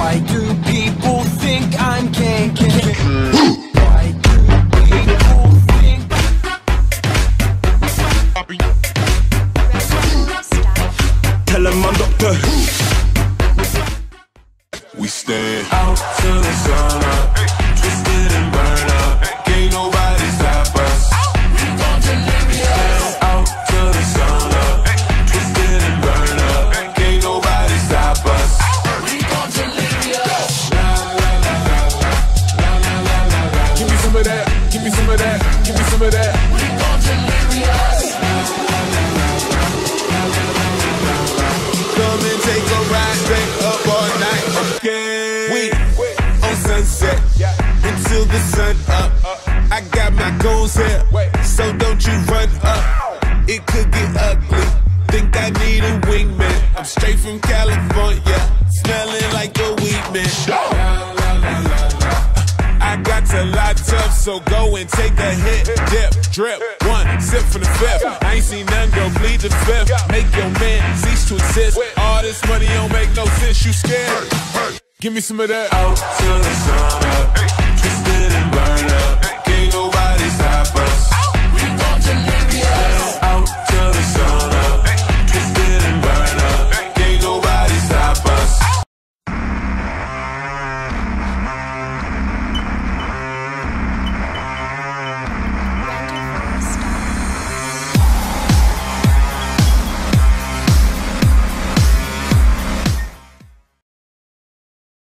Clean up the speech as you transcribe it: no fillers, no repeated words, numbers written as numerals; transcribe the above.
Why do people think I'm king? Why do people think? Tell them I'm Doctor Who. We stand out till the sun up, twisted and burn up. Can't nobody stop us. We gon' delirious. Out till the sun up, twisted and burn up. Can't nobody stop us. We gon' delirious. La la la la la la la la la. Give me some of that. Give me some of that. Give me some of that. We gon' delirious. Come and take a ride, stay up all night. Okay. We on sunset until the sun up. I got my goals here, so don't you run up. It could get ugly. Think I need a wingman. I'm straight from California, smelling like a weed man. I got to lot tough, so go and take a hit. Dip, drip, one sip from the fifth. I ain't seen none, girl, bleed the fifth. Make your man cease to exist. All this money don't make no sense, you scared? Give me some of that. Out till the sun up.